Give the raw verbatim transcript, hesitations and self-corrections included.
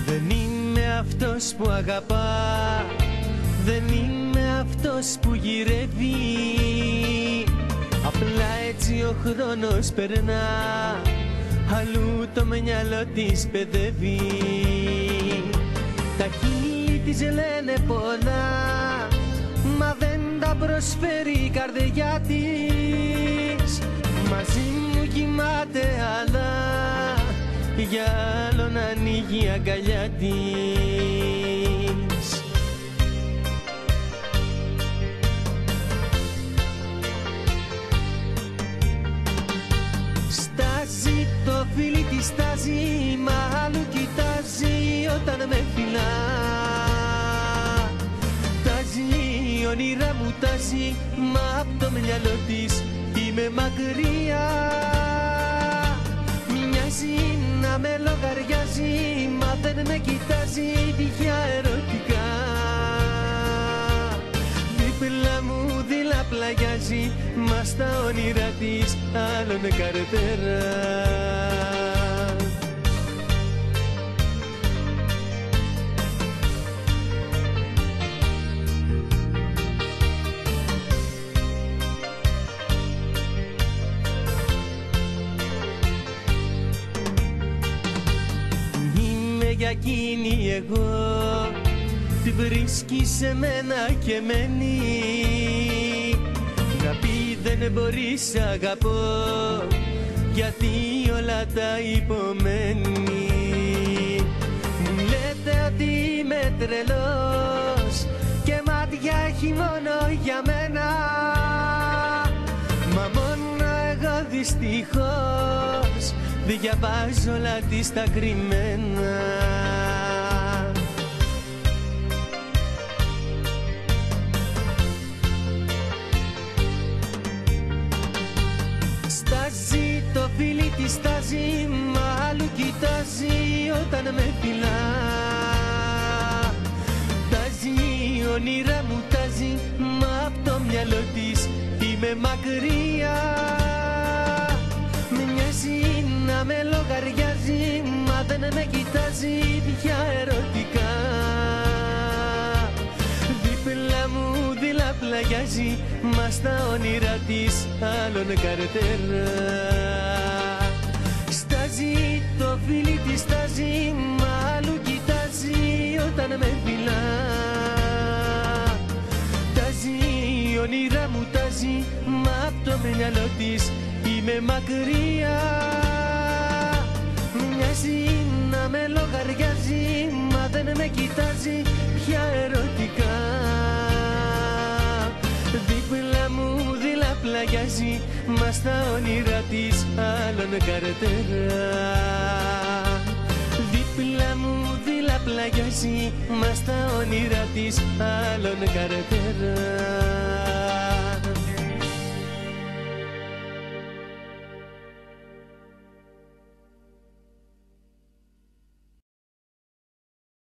Δεν είμαι αυτός που αγαπά, δεν είμαι αυτός που γυρεύει. Απλά έτσι ο χρόνος περνά, αλλού το μυαλό της παιδεύει. Τα χείλη της λένε πολλά, μα δεν τα προσφέρει η καρδιά της. Μαζί μου κοιμάται αλλά για άλλον ανοίγει η αγκαλιά της. Στάζει το φίλι της, στάζει, μα άλλου κοιτάζει όταν με φιλά. Τάζει, όνειρα μου τάζει, μα απ' το μυαλό της είμαι μακριά. Μοιάζει να με λογαριάζει, μα δεν με κοιτάζει πια ερωτικά. Δίπλα μου δειλά πλαγιάζει, μα στα όνειρα της άλλον καρτερά. Για εκείνη εγώ, τη βρίσκει σε μένα και μένει. Να πει δεν μπορεί σ' αγαπώ, γιατί όλα τα υπομένει. Μου λέτε ότι είμαι τρελός και μάτια έχει μόνο για μένα, μα μόνο εγώ δυστυχώς διαβάζω όλα τις τα κρυμμένα. Στάζει το φίλι της, στάζει, μα άλλου κοιτάζει όταν με φιλά. Τάζει, όνειρα μου τάζει, μα απ' το μυαλό της είμαι μακριά. Μοιάζει να με λογαριάζει, μα δεν με κοιτάζει πια ερωτικά. Δίπλα μου δειλά πλαγιάζει, μα στα όνειρα της άλλον καρτερά. Στάζει το φίλι της, στάζει, μα άλλου κοιτάζει όταν με φιλά. Τάζει, όνειρα μου τάζει, μα απ' το μυαλό της είμαι μακριά. Μοιάζει να με λογαριάζει, μα δεν με κοιτάζει πια ερωτικά. Δίπλα μου δειλά πλαγιάζει, μα στα όνειρα της άλλον καρτερά. Δίπλα μου δειλά πλαγιάζει, μα στα όνειρα της άλλον καρτερά.